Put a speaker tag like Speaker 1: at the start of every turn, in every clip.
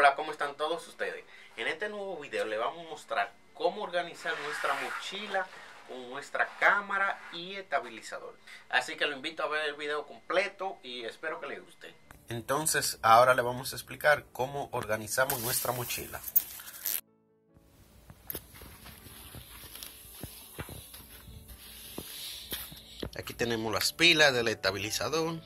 Speaker 1: Hola, ¿cómo están todos ustedes? En este nuevo video les vamos a mostrar cómo organizar nuestra mochila con nuestra cámara y estabilizador. Así que lo invito a ver el video completo y espero que les guste. Entonces, ahora le vamos a explicar cómo organizamos nuestra mochila. Aquí tenemos las pilas del estabilizador,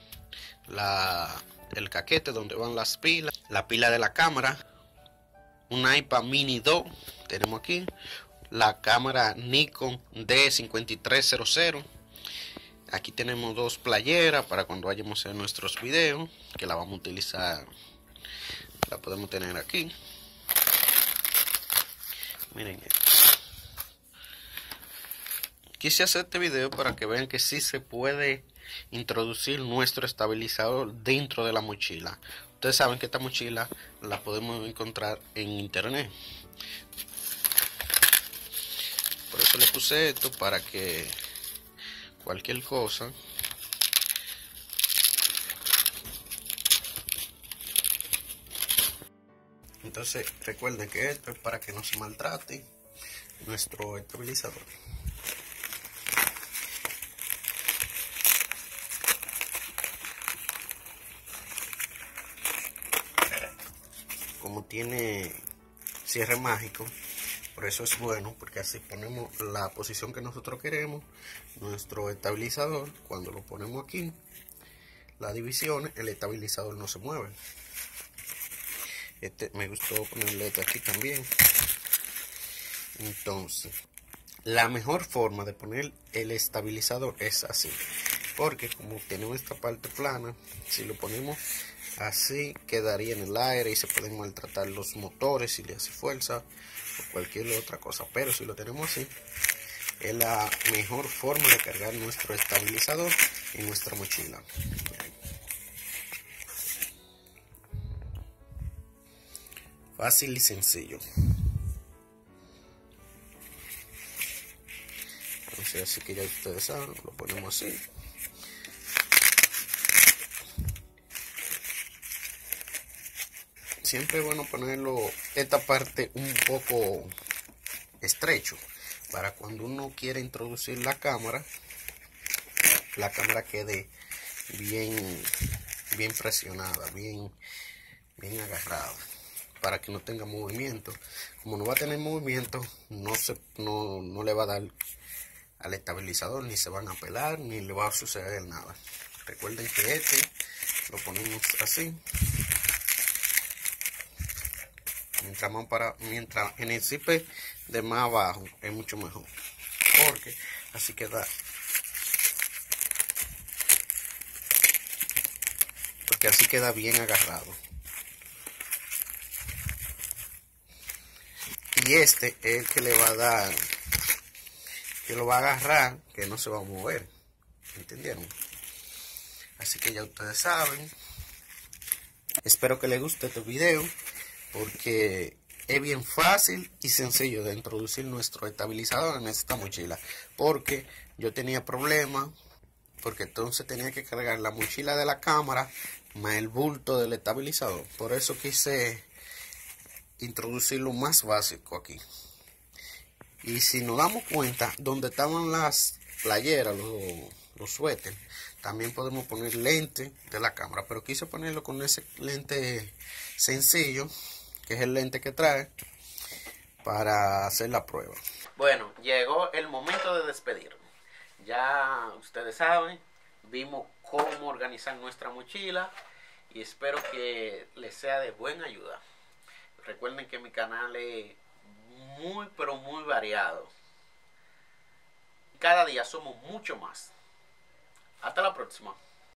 Speaker 1: el caquete donde van las pilas, la pila de la cámara, un iPad mini 2 tenemos aquí, la cámara Nikon D5300. Aquí tenemos dos playeras para cuando vayamos a hacer nuestros videos, que la vamos a utilizar, la podemos tener aquí. Miren esto. Quise hacer este video para que vean que sí se puede introducir nuestro estabilizador dentro de la mochila. Ustedes saben que esta mochila la podemos encontrar en internet. Por eso le puse esto, para que cualquier cosa entonces recuerden que esto es para que no se maltrate nuestro estabilizador. Como tiene cierre mágico, por eso es bueno, porque así ponemos la posición que nosotros queremos. Nuestro estabilizador, cuando lo ponemos aquí, la división, el estabilizador no se mueve. Me gustó ponerle este aquí también. Entonces, la mejor forma de poner el estabilizador es así, porque como tenemos esta parte plana, si lo ponemos así quedaría en el aire y se pueden maltratar los motores si le hace fuerza o cualquier otra cosa. Pero si lo tenemos así, es la mejor forma de cargar nuestro estabilizador en nuestra mochila. Fácil y sencillo. Entonces, así que ya ustedes saben, lo ponemos así. Siempre es bueno ponerlo esta parte un poco estrecho, para cuando uno quiere introducir la cámara quede bien presionada, bien agarrada, para que no tenga movimiento. Como no va a tener movimiento, no le va a dar al estabilizador, ni se van a pelar, ni le va a suceder nada. Recuerden que este lo ponemos así. Mientras en el zipper de más abajo es mucho mejor, porque así queda, bien agarrado. Y este es el que le va a dar, que lo va a agarrar, que no se va a mover. ¿Entendieron? Así que ya ustedes saben. Espero que les guste este video, porque es bien fácil y sencillo de introducir nuestro estabilizador en esta mochila. Porque yo tenía problemas, porque entonces tenía que cargar la mochila de la cámara más el bulto del estabilizador. Por eso quise introducir lo más básico aquí. Y si nos damos cuenta, donde estaban las playeras, los suéteres, también podemos poner lente de la cámara, pero quise ponerlo con ese lente sencillo, que es el lente que trae, para hacer la prueba. Bueno, llegó el momento de despedirnos. Ya ustedes saben, vimos cómo organizar nuestra mochila y espero que les sea de buena ayuda. Recuerden que mi canal es muy pero muy variado. Cada día somos mucho más. Hasta la próxima.